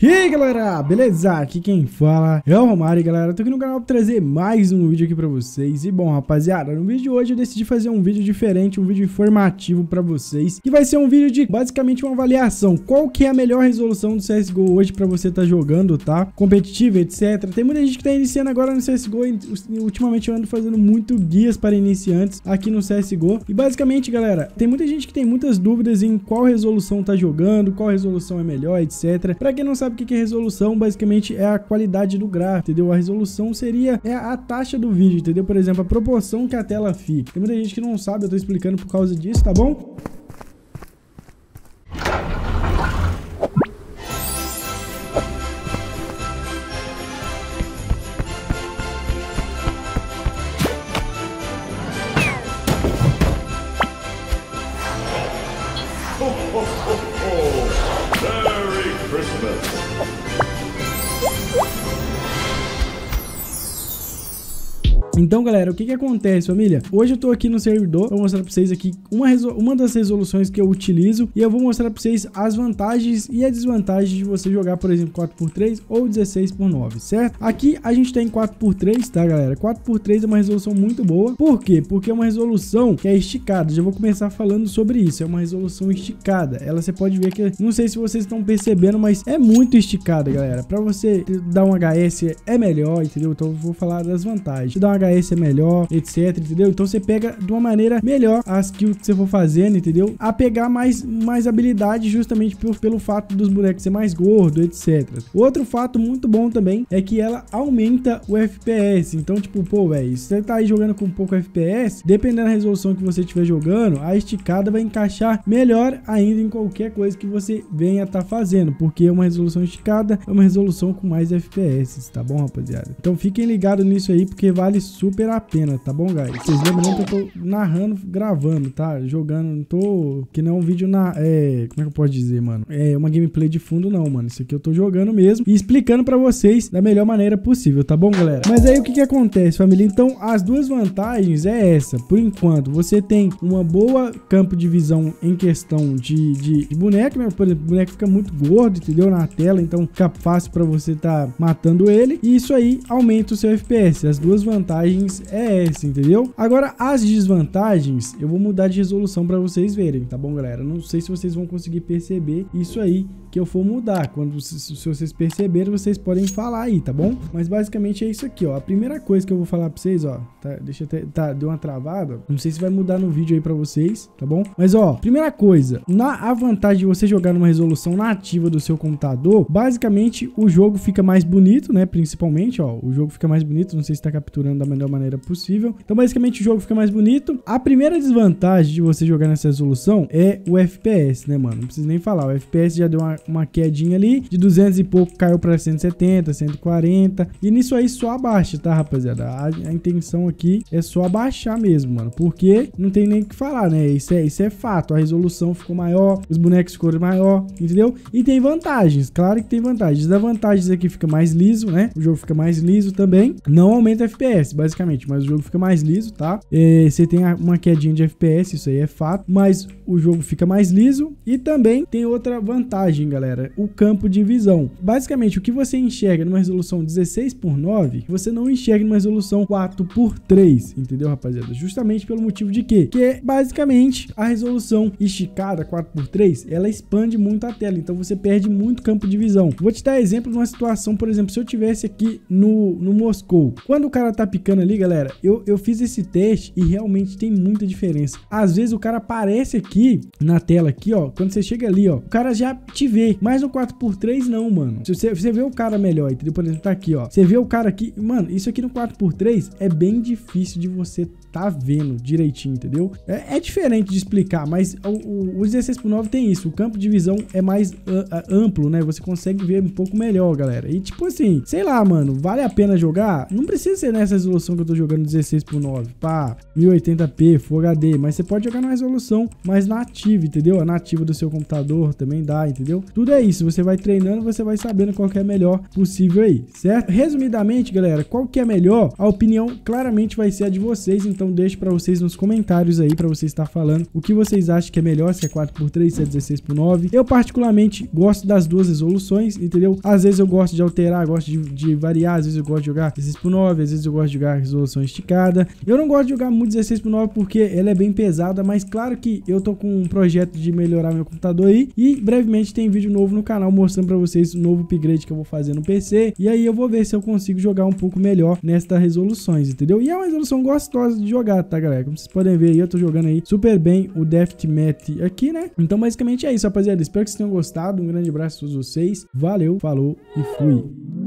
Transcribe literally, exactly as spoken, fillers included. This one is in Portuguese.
E aí galera, beleza? Aqui quem fala é o Romário, galera. Tô aqui no canal pra trazer mais um vídeo aqui pra vocês. E bom, rapaziada, no vídeo de hoje eu decidi fazer um vídeo diferente, um vídeo informativo pra vocês, que vai ser um vídeo de basicamente uma avaliação. Qual que é a melhor resolução do C S G O hoje pra você tá jogando, tá? Competitivo, etcétera. Tem muita gente que tá iniciando agora no C S G O e ultimamente eu ando fazendo muito guias para iniciantes aqui no C S G O. E basicamente, galera, tem muita gente que tem muitas dúvidas em qual resolução tá jogando, qual resolução é melhor, etcétera. Pra quem não sabe o que é resolução, basicamente é a qualidade do gráfico, entendeu? A resolução seria é a taxa do vídeo, entendeu? Por exemplo, a proporção que a tela fica. Tem muita gente que não sabe, eu tô explicando por causa disso, tá bom? Merry Christmas! Então, galera, o que que acontece, família? Hoje eu tô aqui no servidor, vou mostrar pra vocês aqui uma, uma das resoluções que eu utilizo e eu vou mostrar pra vocês as vantagens e as desvantagens de você jogar, por exemplo, quatro por três ou dezesseis por nove, certo? Aqui a gente tem quatro por três, tá, galera? quatro por três é uma resolução muito boa. Por quê? Porque é uma resolução que é esticada. Já vou começar falando sobre isso. É uma resolução esticada. Ela você pode ver que, não sei se vocês estão percebendo, mas é muito esticada, galera. Pra você dar um H S é melhor, entendeu? Então eu vou falar das vantagens. Dar um H S é melhor, etc, entendeu? Então você pega de uma maneira melhor as kills que você for fazendo, entendeu? A pegar mais, mais habilidade justamente por, pelo fato dos bonecos ser mais gordo, etcétera. Outro fato muito bom também é que ela aumenta o F P S. Então, tipo, pô, velho, se você tá aí jogando com pouco F P S, dependendo da resolução que você estiver jogando, a esticada vai encaixar melhor ainda em qualquer coisa que você venha tá fazendo, porque uma resolução esticada é uma resolução com mais F P S, tá bom, rapaziada? Então fiquem ligados nisso aí, porque vale super a pena, tá bom, guys? Vocês lembram que eu tô narrando, gravando, tá? Jogando, não tô... que não é um vídeo na... é... como é que eu posso dizer, mano? É uma gameplay de fundo, não, mano. Isso aqui eu tô jogando mesmo e explicando pra vocês da melhor maneira possível, tá bom, galera? Mas aí o que que acontece, família? Então, as duas vantagens é essa. Por enquanto, você tem uma boa campo de visão em questão de, de, de boneco, né? Por exemplo, o boneco fica muito gordo, entendeu? Na tela, então fica fácil pra você tá matando ele. E isso aí aumenta o seu F P S. As duas vantagens é essa, entendeu? Agora, as desvantagens, eu vou mudar de resolução pra vocês verem, tá bom, galera? Não sei se vocês vão conseguir perceber isso aí que eu for mudar. Quando se, se vocês perceberem, vocês podem falar aí, tá bom? Mas basicamente é isso aqui, ó. A primeira coisa que eu vou falar pra vocês, ó, tá, deixa eu até, tá, deu uma travada. Não sei se vai mudar no vídeo aí pra vocês, tá bom? Mas, ó, primeira coisa, na a vantagem de você jogar numa resolução nativa do seu computador, basicamente o jogo fica mais bonito, né? Principalmente, ó, o jogo fica mais bonito, não sei se tá capturando da melhor maneira possível. Então, basicamente, o jogo fica mais bonito. A primeira desvantagem de você jogar nessa resolução é o F P S, né, mano? Não preciso nem falar, o F P S já deu uma uma quedinha ali, de duzentos e pouco caiu para cento e setenta, cento e quarenta, e nisso aí só abaixa, tá, rapaziada? A, a intenção aqui é só abaixar mesmo, mano, porque não tem nem o que falar, né? Isso é, isso é fato, a resolução ficou maior, os bonecos ficou maior, entendeu? E tem vantagens, claro que tem vantagens. Da vantagens aqui fica mais liso, né? O jogo fica mais liso também, não aumenta F P S, basicamente, mas o jogo fica mais liso, tá? É, você tem uma quedinha de F P S, isso aí é fato, mas o jogo fica mais liso. E também tem outra vantagem, galera, o campo de visão. Basicamente, o que você enxerga numa resolução dezesseis por nove, você não enxerga numa resolução quatro por três, entendeu, rapaziada? Justamente pelo motivo de quê? Que é basicamente a resolução esticada quatro por três, ela expande muito a tela, então você perde muito campo de visão. Vou te dar exemplo de uma situação, por exemplo, se eu tivesse aqui no, no Moscou, quando o cara tá picando ali, galera, eu, eu fiz esse teste e realmente tem muita diferença. Às vezes o cara aparece aqui na tela, aqui, ó, quando você chega ali, ó, o cara já te vê, mas no quatro por três não, mano. Se você, você vê o cara melhor, entendeu? Por exemplo, tá aqui, ó, você vê o cara aqui, mano, isso aqui no quatro por três é bem difícil de você tá vendo direitinho, entendeu? É, é diferente de explicar, mas o, o, o dezesseis por nove tem isso, o campo de visão é mais uh, uh, amplo, né? Você consegue ver um pouco melhor, galera. E tipo assim, sei lá, mano, vale a pena jogar? Não precisa ser nessa resolução que eu tô jogando dezesseis por nove, pá, mil e oitenta p, Full H D, mas você pode jogar numa resolução mais nativa, entendeu? A nativa do seu computador também dá, entendeu? tudo é isso, você vai treinando, você vai sabendo qual que é melhor possível aí, certo? Resumidamente, galera, qual que é melhor? A opinião claramente vai ser a de vocês, então deixe para vocês nos comentários aí, para vocês estar falando o que vocês acham que é melhor, se é quatro por três, se é dezesseis por nove. Eu particularmente gosto das duas resoluções, entendeu? Às vezes eu gosto de alterar, gosto de, de variar, às vezes eu gosto de jogar dezesseis por nove, às vezes eu gosto de jogar resolução esticada. Eu não gosto de jogar muito dezesseis por nove porque ela é bem pesada, mas claro que eu tô com um projeto de melhorar meu computador aí e brevemente tem vídeo novo no canal mostrando para vocês o novo upgrade que eu vou fazer no P C, e aí eu vou ver se eu consigo jogar um pouco melhor nestas resoluções, entendeu? E é uma resolução gostosa de jogar, tá, galera? Como vocês podem ver aí, eu tô jogando aí super bem o Deathmatch aqui, né? Então basicamente é isso, rapaziada. Espero que vocês tenham gostado. Um grande abraço a todos vocês. Valeu, falou e fui.